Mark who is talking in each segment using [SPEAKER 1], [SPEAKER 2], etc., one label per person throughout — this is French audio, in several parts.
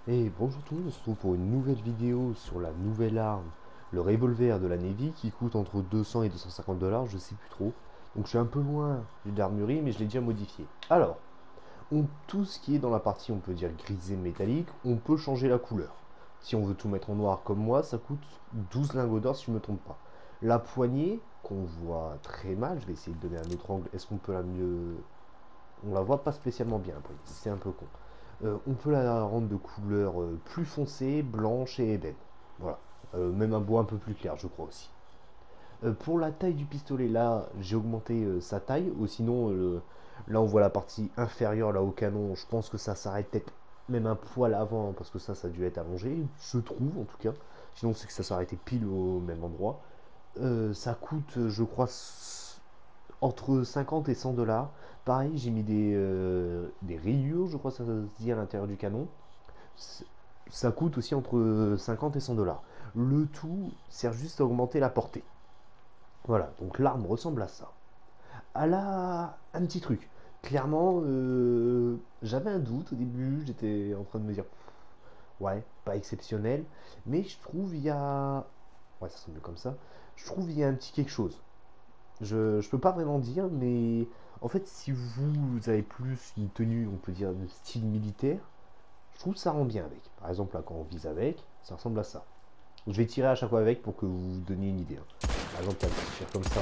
[SPEAKER 1] Et bonjour tout le monde, on se retrouve pour une nouvelle vidéo sur la nouvelle arme, le revolver de la Navy qui coûte entre 200 et 250 dollars, je sais plus trop. Donc je suis un peu loin d'une armurerie mais je l'ai déjà modifié. Alors, tout ce qui est dans la partie on peut dire grisé métallique, on peut changer la couleur. Si on veut tout mettre en noir comme moi, ça coûte 12 lingots d'or si je ne me trompe pas. La poignée, qu'on voit très mal, je vais essayer de donner un autre angle, est-ce qu'on peut la mieux... On la voit pas spécialement bien, la poignée, c'est un peu con. On peut la rendre de couleur plus foncée, blanche et ébène. Voilà. Même un bois un peu plus clair, je crois aussi. Pour la taille du pistolet, là, j'ai augmenté sa taille. Ou sinon, là, on voit la partie inférieure, là, au canon. Je pense que ça s'arrête peut-être même un poil avant, hein, parce que ça a dû être allongé. Je trouve, en tout cas. Sinon, c'est que ça s'arrêtait pile au même endroit. Ça coûte, je crois, entre 50 et 100 dollars. Pareil, j'ai mis des rayures, je crois que ça se dit à l'intérieur du canon. Ça coûte aussi entre 50 et 100 dollars. Le tout sert juste à augmenter la portée. Voilà, donc l'arme ressemble à ça. Elle a un petit truc. Clairement, j'avais un doute au début, j'étais en train de me dire, ouais, pas exceptionnel, mais je trouve il y a... Ouais, ça semble comme ça. Je trouve il y a un petit quelque chose. Je peux pas vraiment dire, mais en fait, si vous avez plus une tenue, on peut dire, de style militaire, je trouve que ça rend bien avec. Par exemple, là, quand on vise avec, ça ressemble à ça. Je vais tirer à chaque fois avec pour que vous vous donniez une idée, hein. Par exemple, là, si je tire comme ça,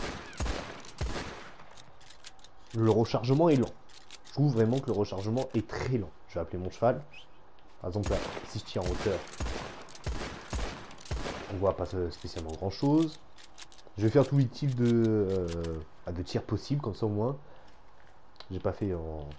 [SPEAKER 1] le rechargement est lent. Je trouve vraiment que le rechargement est très lent. Je vais appeler mon cheval. Par exemple, là, si je tire en hauteur, on voit pas spécialement grand chose. Je vais faire tous les types de tirs possibles, comme ça au moins. J'ai pas fait en...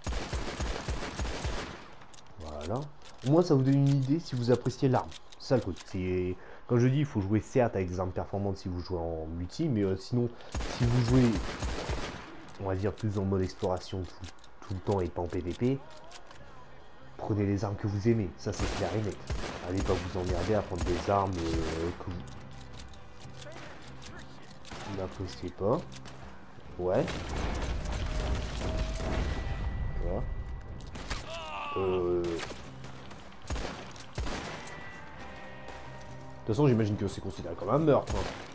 [SPEAKER 1] Voilà. Au moins, ça vous donne une idée si vous appréciez l'arme. C'est ça le coup. Comme je dis, il faut jouer certes avec des armes performantes si vous jouez en multi, mais sinon, si vous jouez, on va dire, plus en mode exploration tout le temps et pas en PvP, prenez les armes que vous aimez. Ça, c'est clair et net. Allez pas vous emmerder à prendre des armes que vous n'appréciez pas. Ouais. Voilà. De toute façon, j'imagine que c'est considéré comme un meurtre, hein.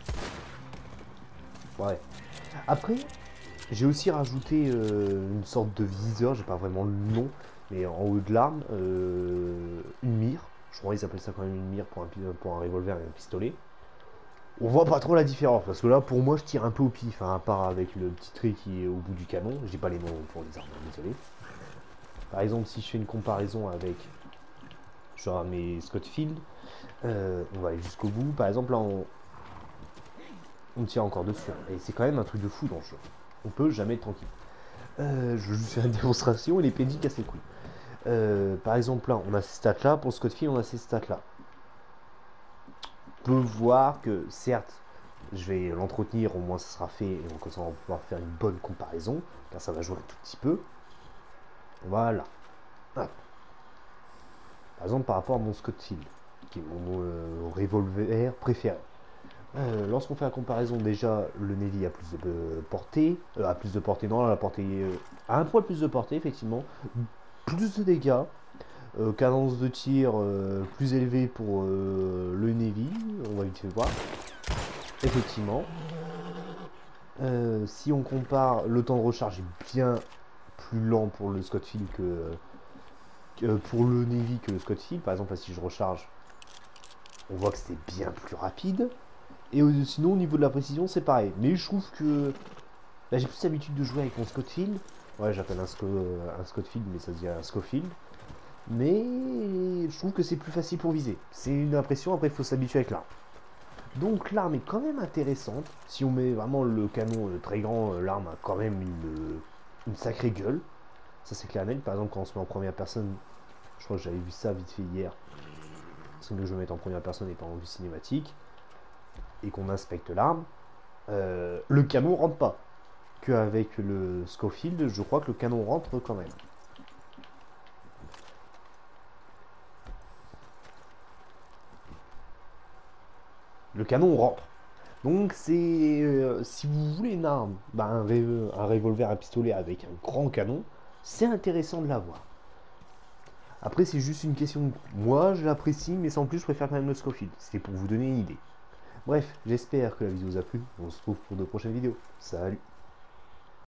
[SPEAKER 1] Ouais. Après, j'ai aussi rajouté une sorte de viseur, j'ai pas vraiment le nom, mais en haut de l'arme, une mire. Je crois qu'ils appellent ça quand même une mire pour un revolver et un pistolet. On voit pas trop la différence, parce que là, pour moi, je tire un peu au pif, hein, à part avec le petit trait qui est au bout du canon. J'ai pas les noms pour les armes, désolé. Par exemple, si je fais une comparaison avec genre mes Scottfield, on va aller jusqu'au bout. Par exemple, là, on tire encore dessus, hein, et c'est quand même un truc de fou dans le jeu. On peut jamais être tranquille. Je vais juste faire une démonstration et les PNJ cassent les couilles. Par exemple, là, on a ces stats là. Pour Scottfield, on a ces stats là. On peut voir que, certes, je vais l'entretenir, au moins ça sera fait, et on va pouvoir faire une bonne comparaison, car ça va jouer un tout petit peu. Voilà. Hop. Par exemple, par rapport à mon Scottfield, qui est mon revolver préféré. Lorsqu'on fait la comparaison, déjà, le Navy a plus de portée. A plus de portée, non, la portée a un poil plus de portée, effectivement. Plus de dégâts. Cadence de tir plus élevée pour le Navy. On va vite fait voir. Effectivement. Si on compare, le temps de recharge est bien plus lent pour le Scottfield que pour le Navy que le Scottfield. Par exemple, là, si je recharge, on voit que c'est bien plus rapide. Et sinon, au niveau de la précision, c'est pareil. Mais je trouve que là, j'ai plus l'habitude de jouer avec mon Scottfield. Ouais, j'appelle un Scottfield, mais ça se dit un Scofield. Mais je trouve que c'est plus facile pour viser. C'est une impression, après il faut s'habituer avec l'arme. Donc l'arme est quand même intéressante. Si on met vraiment le canon très grand, l'arme a quand même une sacrée gueule. Ça c'est clair et net. Par exemple, quand on se met en première personne, je crois que j'avais vu ça vite fait hier. C'est mieux que je me mette en première personne et pas en vue cinématique. Et qu'on inspecte l'arme. Le canon rentre pas. Qu'avec le Scofield, je crois que le canon rentre quand même. Le canon rentre. Donc c'est si vous voulez une arme, bah, un revolver, un pistolet avec un grand canon, c'est intéressant de l'avoir. Après, c'est juste une question. Moi, je l'apprécie, mais sans plus, je préfère quand même le Scofield. C'était pour vous donner une idée. Bref, j'espère que la vidéo vous a plu. On se retrouve pour de prochaines vidéos. Salut!